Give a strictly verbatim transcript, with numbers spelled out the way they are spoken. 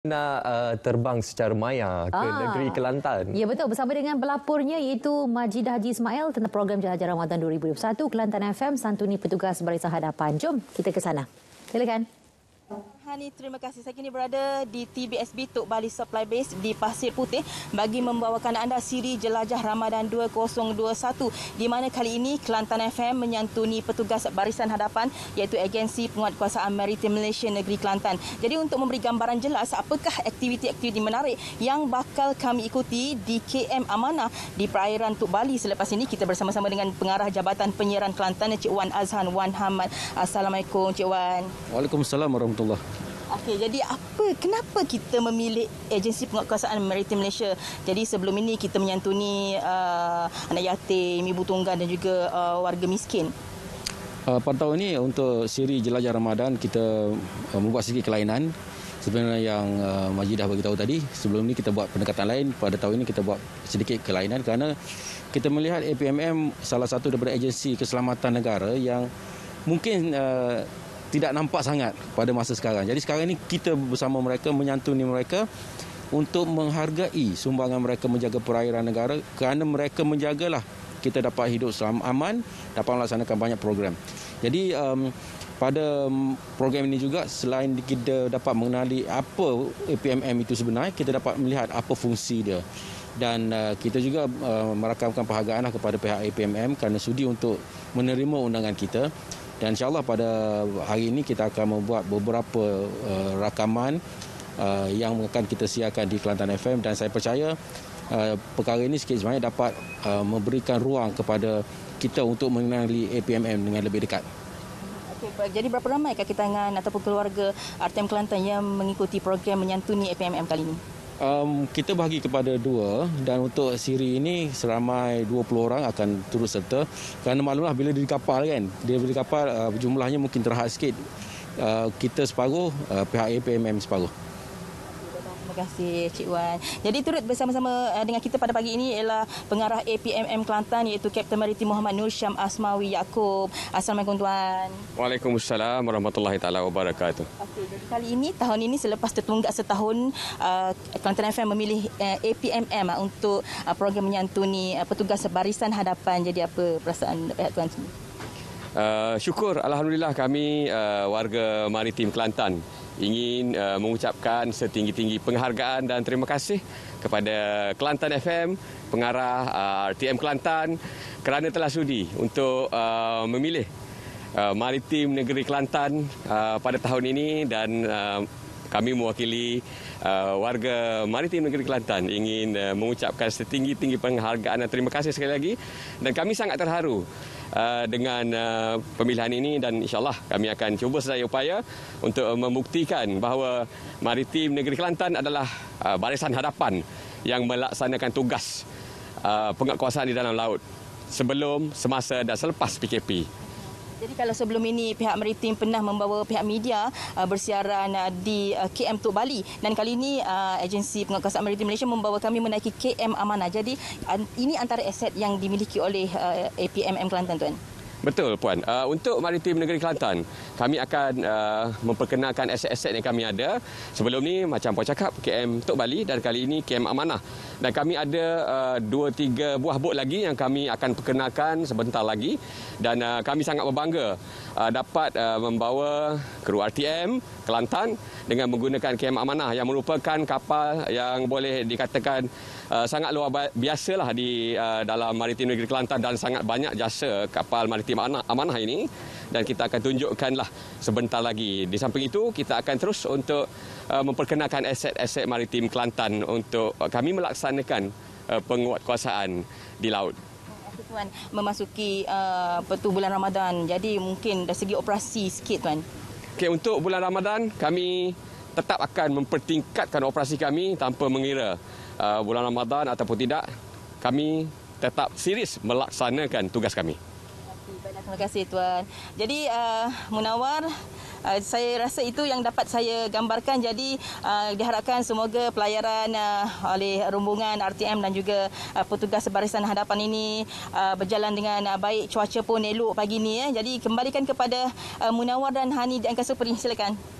Nak uh, terbang secara maya ke ah, negeri Kelantan. Ya, betul. Bersama dengan pelapurnya iaitu Majidah Haji Ismail tentang program Jelajah Ramadan dua ribu dua puluh satu Kelantan F M santuni petugas Barisan Hadapan. Jom kita ke sana. Silakan. Hani, terima kasih. Saya kini berada di T B S B Tok Bali Supply Base di Pasir Putih bagi membawakan anda siri Jelajah Ramadan dua ribu dua puluh satu, di mana kali ini Kelantan F M menyantuni petugas Barisan Hadapan iaitu Agensi Penguatkuasaan Maritim Malaysia Negeri Kelantan. Jadi untuk memberi gambaran jelas apakah aktiviti-aktiviti menarik yang bakal kami ikuti di K M Amanah di perairan Tok Bali selepas ini, kita bersama-sama dengan Pengarah Jabatan Penyiaran Kelantan Encik Wan Azhan Wan Hamad. Assalamualaikum Encik Wan. Waalaikumsalam warahmatullahi. Okey, jadi apa kenapa kita memilih Agensi Penguatkuasaan Maritim Malaysia? Jadi sebelum ini kita menyantuni uh, anak yatim, ibu tunggal dan juga uh, warga miskin. Uh, pada tahun ini untuk siri Jelajah Ramadan kita uh, membuat sedikit kelainan. Sebenarnya yang uh, Majidah bagi tahu tadi, sebelum ini kita buat pendekatan lain, pada tahun ini kita buat sedikit kelainan kerana kita melihat A P M M salah satu daripada agensi keselamatan negara yang mungkin uh, tidak nampak sangat pada masa sekarang. Jadi sekarang ini kita bersama mereka menyantuni mereka untuk menghargai sumbangan mereka menjaga perairan negara, kerana mereka menjagalah kita dapat hidup selamat, aman, dapat melaksanakan banyak program. Jadi um, pada program ini juga, selain kita dapat mengenali apa A P M M itu sebenarnya, kita dapat melihat apa fungsi dia. Dan uh, kita juga uh, merakamkan penghargaan kepada pihak A P M M kerana sudi untuk menerima undangan kita. Dan insyaAllah pada hari ini kita akan membuat beberapa uh, rakaman uh, yang akan kita siarkan di Kelantan F M, dan saya percaya uh, perkara ini sikit sebanyak dapat uh, memberikan ruang kepada kita untuk mengenali A P M M dengan lebih dekat. Okay, jadi berapa ramai kaki tangan ataupun keluarga R T M Kelantan yang mengikuti program menyantuni A P M M kali ini? Um, kita bahagi kepada dua, dan untuk siri ini seramai dua puluh orang akan turut serta. Kerana maklumlah bila dia di kapal kan, dia di kapal uh, jumlahnya mungkin terhad sikit. Uh, kita separuh, uh, pihak A P M M separuh. Terima kasih Cik Wan. Jadi turut bersama-sama dengan kita pada pagi ini ialah Pengarah A P M M Kelantan iaitu Kapten Maritim Muhammad Nur Syam Asmawi Yaakob. Assalamualaikum Tuan. Waalaikumsalam warahmatullahi taala wabarakatuh. Okey, jadi kali ini tahun ini selepas tertunggak setahun uh, Kelantan F M memilih uh, A P M M uh, untuk uh, program menyantuni uh, petugas Barisan Hadapan. Jadi apa perasaan pihak Tuan sendiri? Uh, syukur alhamdulillah kami uh, warga maritim Kelantan ingin uh, mengucapkan setinggi-tinggi penghargaan dan terima kasih kepada Kelantan F M, Pengarah uh, R T M Kelantan kerana telah sudi untuk uh, memilih uh, Maritim Negeri Kelantan uh, pada tahun ini, dan uh, kami mewakili uh, warga Maritim Negeri Kelantan ingin uh, mengucapkan setinggi-tinggi penghargaan dan terima kasih sekali lagi, dan kami sangat terharu Uh, dengan uh, pemilihan ini, dan insyaAllah kami akan cuba sedaya upaya untuk uh, membuktikan bahawa Maritim Negeri Kelantan adalah uh, barisan hadapan yang melaksanakan tugas uh, penguatkuasaan di dalam laut sebelum, semasa dan selepas P K P. Jadi kalau sebelum ini pihak maritim pernah membawa pihak media uh, bersiaran uh, di uh, K M Tok Bali, dan kali ini uh, Agensi Penguatkuasaan Maritim Malaysia membawa kami menaiki K M Amanah. Jadi uh, ini antara aset yang dimiliki oleh uh, A P M M Kelantan, Tuan. Betul Puan. Uh, untuk Maritim Negeri Kelantan, kami akan uh, memperkenalkan aset-aset yang kami ada. Sebelum ni macam Puan cakap, K M Tok Bali, dan kali ini K M Amanah. Dan kami ada uh, dua tiga buah bot lagi yang kami akan perkenalkan sebentar lagi. Dan uh, kami sangat berbangga uh, dapat uh, membawa kru R T M Kelantan dengan menggunakan K M Amanah yang merupakan kapal yang boleh dikatakan uh, sangat luar biasalah di uh, dalam Maritim Negeri Kelantan, dan sangat banyak jasa kapal maritim Amanah ini, dan kita akan tunjukkanlah sebentar lagi. Di samping itu, kita akan terus untuk uh, memperkenalkan aset-aset maritim Kelantan untuk uh, kami melaksanakan uh, penguatkuasaan di laut. Tuan, memasuki uh, petu bulan Ramadan, jadi mungkin dari segi operasi sikit, Tuan. Okey, untuk bulan Ramadan kami tetap akan mempertingkatkan operasi kami tanpa mengira uh, bulan Ramadan ataupun tidak. Kami tetap serius melaksanakan tugas kami. Terima kasih Tuan. Jadi uh, Munawar, uh, saya rasa itu yang dapat saya gambarkan. Jadi uh, diharapkan semoga pelayaran uh, oleh rombongan R T M dan juga uh, petugas Barisan Hadapan ini uh, berjalan dengan uh, baik. Cuaca pun elok pagi ni. Eh. Jadi kembalikan kepada uh, Munawar dan Hani di Angkasa Peri. Silakan.